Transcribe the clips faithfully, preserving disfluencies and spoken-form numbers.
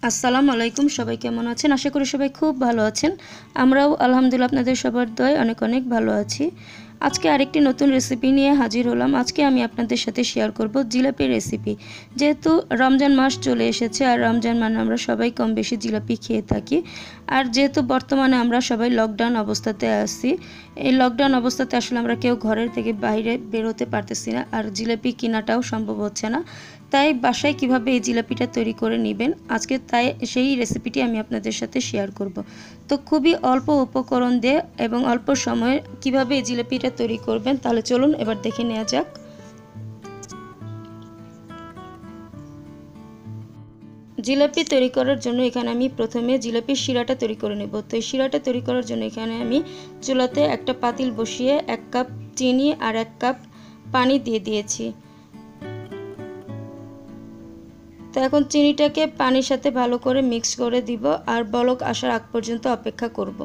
আসসালামু আলাইকুম। সবাই কেমন আছেন? আশা করি সবাই খুব ভালো আছেন। আমরাও আলহামদুলিল্লাহ আপনাদের সবার দয়ায় অনেক অনেক ভালো আছি। আজকে আরেকটি নতুন রেসিপি নিয়ে হাজির হলাম। আজকে আমি আপনাদের সাথে শেয়ার করব জিলাপি রেসিপি। যেহেতু রমজান মাস চলে এসেছে আর রমজান মানে আমরা সবাই কম বেশি জিলাপি খেয়ে থাকি। আর যেহেতু বর্তমানে আমরা সবাই লকডাউন অবস্থাতে আছি, এই লকডাউন অবস্থাতে আসলে আমরা কেউ ঘরের থেকে বাইরে বের হতে পারতেছি না, আর জিলাপি কেনাটাও সম্ভব হচ্ছে না। তাই বাসায় কিভাবে এই জিলাপিটা তৈরি করে নেবেন আজকে তাই সেই রেসিপিটি আমি আপনাদের সাথে শেয়ার করব। তো খুবই অল্প উপকরণ দিয়ে এবং অল্প সময়ে কিভাবে এই জিলাপিটা তৈরি করবেন, তাহলে চলুন এবার দেখে নেওয়া যাক। জিলাপি তৈরি করার জন্য এখানে আমি প্রথমে জিলাপির শিরাটা তৈরি করে নেব। তো এই শিরাটা তৈরি করার জন্য এখানে আমি চুলাতে একটা পাতিল বসিয়ে এক কাপ চিনি আর এক কাপ পানি দিয়ে দিয়েছি। তো এখন চিনিটাকে পানির সাথে ভালো করে মিক্স করে দিব আর বলক আসার আগ পর্যন্ত অপেক্ষা করব।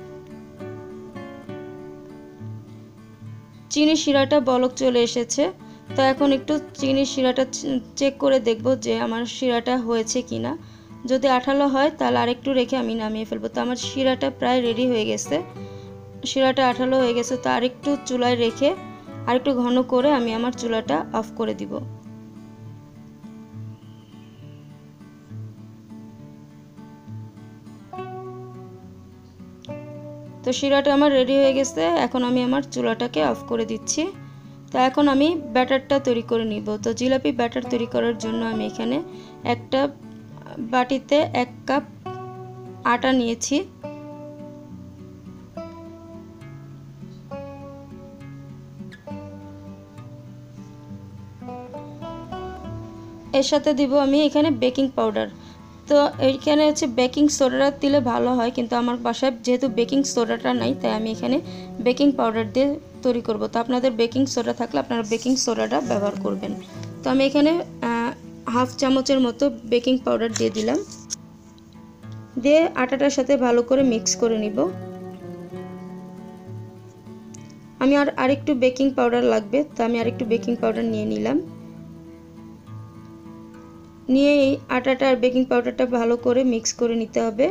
চিনি শিরাটা বলক চলে এসেছে। তো এখন একটু চিনি শিরাটা চেক করে দেখব যে আমার শিরাটা হয়েছে কিনা। যদি আঠালো হয় তাহলে আরেকটু রেখে আমি নামিয়ে ফেলবো। তো আমার শিরাটা প্রায় রেডি হয়ে গেছে, শিরাটা আঠালো হয়ে গেছে। তো আরেকটু চুলায় রেখে আরেকটু ঘন করে আমি আমার চুলাটা অফ করে দিব। তো শিরাটা আমার রেডি হয়ে গেছে, এখন আমি আমার চুলাটাকে অফ করে দিচ্ছি। তো এখন আমি ব্যাটারটা তৈরি করে নিব। তো জিলাপি ব্যাটার তৈরি করার জন্য আমি এখানে একটা বাটিতে এক কাপ আটা নিয়েছি। এর সাথে দিব আমি এখানে বেকিং পাউডার। তো এইখানে হচ্ছে বেকিং সোডাটা দিলে ভালো হয়, কিন্তু আমার বাসায় যেহেতু বেকিং সোডাটা নাই তাই আমি এখানে বেকিং পাউডার দিয়ে তৈরি করব। তো আপনাদের বেকিং সোডা থাকলে আপনারা বেকিং সোডাটা ব্যবহার করবেন। তো আমি এখানে হাফ চামচের মতো বেকিং পাউডার দিয়ে দিলাম, দিয়ে আটাটার সাথে ভালো করে মিক্স করে নিব। আমি আর আরেকটু বেকিং পাউডার লাগবে, তো আমি আরেকটু বেকিং পাউডার নিয়ে নিলাম। নিয়ে এই আটাটা আর বেকিং পাউডারটা ভালো করে মিক্স করে নিতে হবে।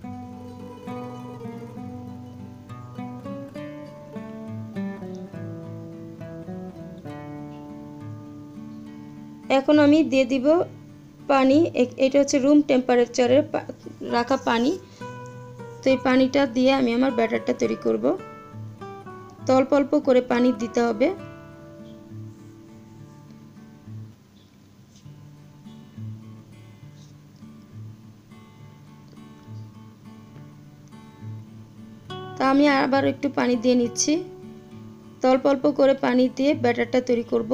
এখন আমি দিয়ে দিব পানি। এটা হচ্ছে রুম টেম্পারেচারে রাখা পানি। তো এই পানিটা দিয়ে আমি আমার ব্যাটারটা তৈরি করব। তো অল্প অল্প করে পানি দিতে হবে। তা আমি আবার একটু পানি দিয়ে নিচ্ছি। তো অল্প অল্প করে পানি দিয়ে ব্যাটারটা তৈরি করব।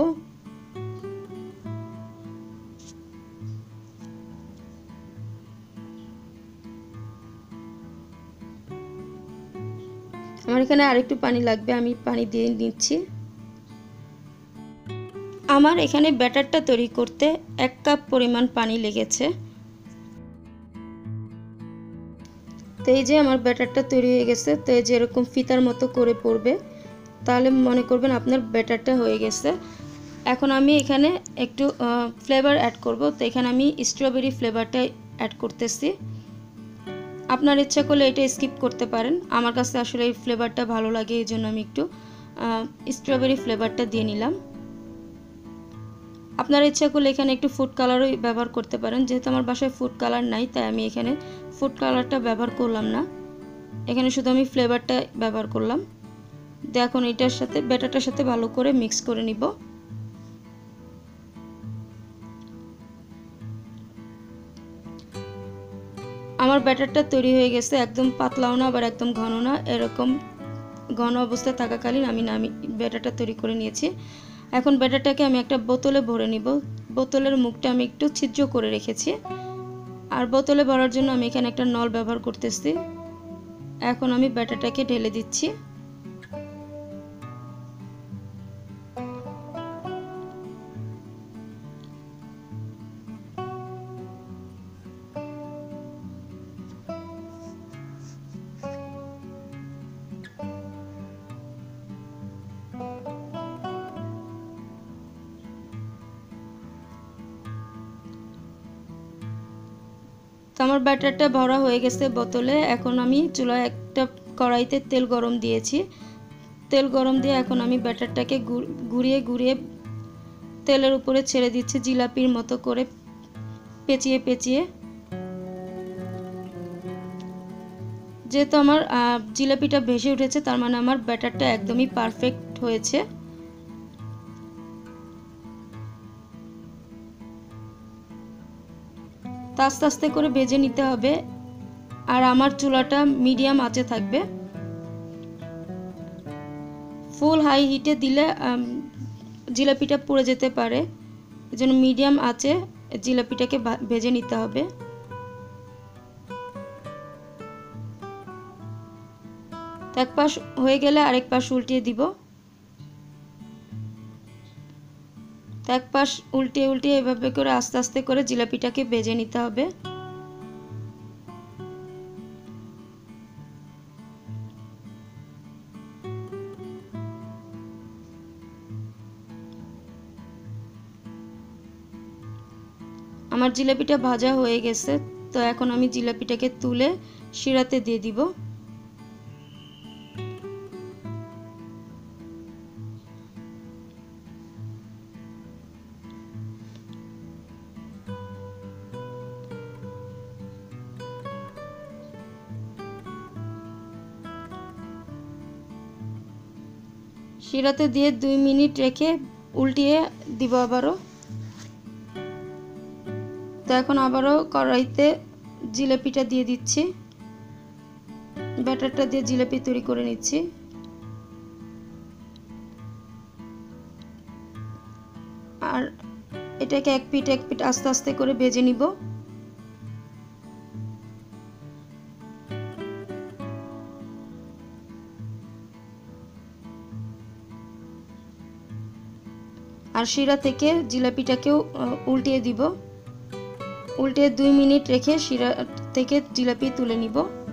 আমার এখানে আরেকটু পানি লাগবে, আমি পানি দিয়ে নিচ্ছি। আমার এখানে ব্যাটারটা তৈরি করতে এক কাপ পরিমাণ পানি লেগেছে। তো এই যে আমার ব্যাটারটা তৈরি হয়ে গেছে। তো এই যে এরকম ফিতার মতো করে পড়বে, তাহলে মনে করবেন আপনার ব্যাটারটা হয়ে গেছে। এখন আমি এখানে একটু ফ্লেভার অ্যাড করব। তো এখানে আমি স্ট্রবেরি ফ্লেভারটা অ্যাড করতেছি। আপনার ইচ্ছা করলে এটা স্কিপ করতে পারেন, আমার কাছে আসলে এই ফ্লেভারটা ভালো লাগে, এই জন্য আমি একটু স্ট্রবেরি ফ্লেভারটা দিয়ে নিলাম। আপনার ইচ্ছা করলে এখানে একটু ফুড কালারও ব্যবহার করতে পারেন। যেহেতু আমার বাসায় ফুড কালার নাই তাই আমি এখানে ফুড কালারটা ব্যবহার করলাম না, এখানে শুধু আমি ফ্লেভারটা ব্যবহার করলাম। দেখুন এটার সাথে ব্যাটারটার সাথে ভালো করে মিক্স করে নিব। আমার ব্যাটারটা তৈরি হয়ে গেছে, একদম পাতলাও না আবার একদম ঘন না, এরকম ঘন অবস্থায় থাকাকালীন আমি নামি ব্যাটারটা তৈরি করে নিয়েছি। এখন ব্যাটারটাকে আমি একটা বোতলে ভরে নিব। বোতলের মুখটা আমি একটু ছিদ্র করে রেখেছি, আর বোতলে ভরার জন্য আমি এখানে একটা নল ব্যবহার করতেছি। এখন আমি ব্যাটারটাকে ঢেলে দিচ্ছি। তো আমার ব্যাটারটা ভরা হয়ে গেছে বোতলে। এখন আমি চুলায় একটা কড়াইতে তেল গরম দিয়েছি। তেল গরম দিয়ে এখন আমি ব্যাটারটাকে ঘুরিয়ে ঘুরিয়ে তেলের উপরে ছেড়ে দিচ্ছি, জিলাপির মতো করে পেঁচিয়ে পেঁচিয়ে। যেহেতু আমার জিলাপিটা ভেসে উঠেছে, তার মানে আমার ব্যাটারটা একদমই পারফেক্ট হয়েছে। আস্তে আস্তে করে ভেজে নিতে হবে, আর আমার চুলাটা মিডিয়াম আঁচে থাকবে। ফুল হাই হিটে দিলে জিলাপিটা পুড়ে যেতে পারে, এজন্য মিডিয়াম আঁচে জিলাপিটাকে ভেজে নিতে হবে। এক পাশ হয়ে গেলে আরেক পাশ উল্টিয়ে দিব। এক পাশ উল্টিয়ে উল্টিয়ে এভাবে করে আস্তে আস্তে করে জিলাপিটাকে ভেজে নিতে হবে। আমার জিলাপিটা ভাজা হয়ে গেছে, তো এখন আমি জিলাপিটাকে তুলে শিরাতে দিয়ে দিব। শিরাতে দিয়ে দুই মিনিট রেখে উল্টিয়ে দিব আবারও। তো এখন আবারও কড়াইতে জিলাপিটা দিয়ে দিচ্ছি, ব্যাটারটা দিয়ে জিলাপি তৈরি করে নিচ্ছি। আর এটাকে এক পিঠ এক পিঠ আস্তে আস্তে করে ভেজে নিব। আর শিরা থেকে জিলাপিটাকেও উল্টিয়ে দিব। উল্টে দুই মিনিট রেখে শিরা থেকে জিলাপি তুলে নিব।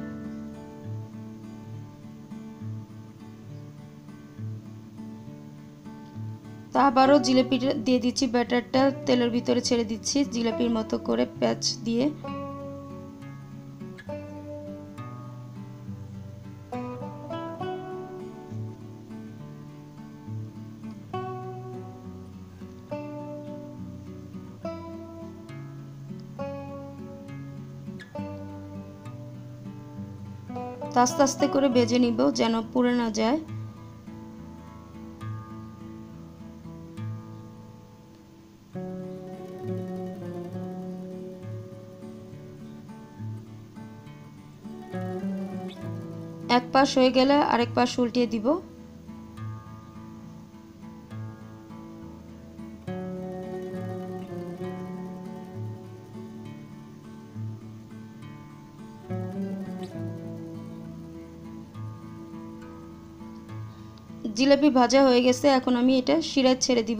তা আবারও জিলাপিটা দিয়ে দিচ্ছি, ব্যাটারটা তেলের ভিতরে ছেড়ে দিচ্ছি জিলাপির মতো করে প্যাচ দিয়ে। আস্তে আস্তে করে ভেজে নিব যেন পুড়ে না যায়। এক পাশ হয়ে গেলে আরেক পাশ উল্টিয়ে দিব। জিলাপি ভাজা হয়ে গেছে, এখন আমি এটা শিরায় ছেড়ে দিব।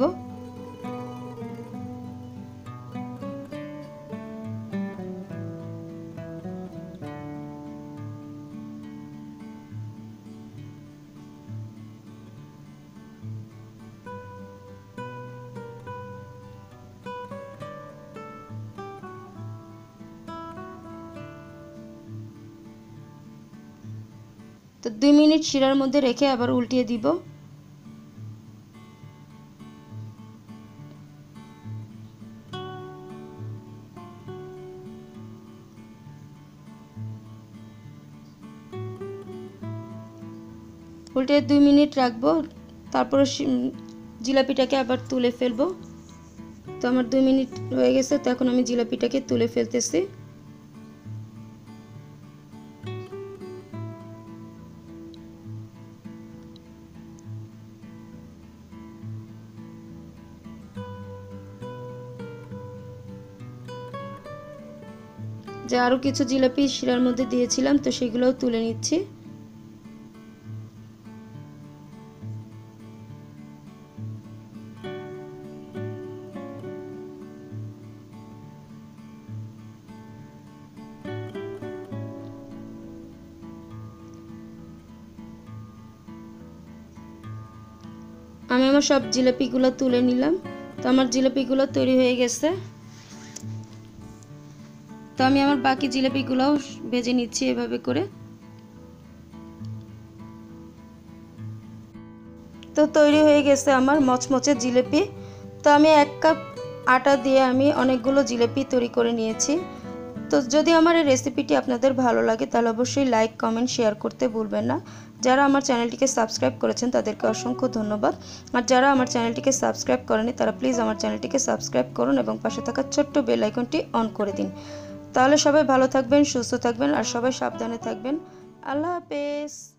তো দুই মিনিট শিরার মধ্যে রেখে আবার উল্টিয়ে দিব। উল্টে দুই মিনিট রাখবো, তারপর জিলাপিটাকে আবার তুলে ফেলবো। তো আমার দুই মিনিট হয়ে গেছে, তো এখন আমি জিলাপিটাকে তুলে ফেলতেছি। যে আরো কিছু জিলাপি শিরার মধ্যে দিয়েছিলাম, তো সেগুলোও তুলে নিচ্ছি। আমি আমার সব জিলাপিগুলো তুলে নিলাম। তো আমার জিলাপিগুলো তৈরি হয়ে গেছে। তো আমি আমার বাকি জিলাপিগুলোও ভেজে নিচ্ছি এভাবে করে। তো তৈরি হয়ে গেছে আমার মচমচে জিলাপি। তো আমি এক কাপ আটা দিয়ে আমি অনেকগুলো জিলাপি তৈরি করে নিয়েছি। তো যদি আমার এই রেসিপিটি আপনাদের ভালো লাগে তাহলে অবশ্যই লাইক কমেন্ট শেয়ার করতে ভুলবেন না। যারা আমার চ্যানেলটিকে সাবস্ক্রাইব করেছেন তাদেরকে অসংখ্য ধন্যবাদ। আর যারা আমার চ্যানেলটিকে সাবস্ক্রাইব করেনি তারা প্লিজ আমার চ্যানেলটিকে সাবস্ক্রাইব করুন এবং পাশে থাকা ছোট্ট বেল আইকনটি অন করে দিন। তাহলে সবাই ভালো থাকবেন, সুস্থ থাকবেন আর সবাই সাবধানে থাকবেন। আল্লাহ হাফেজ।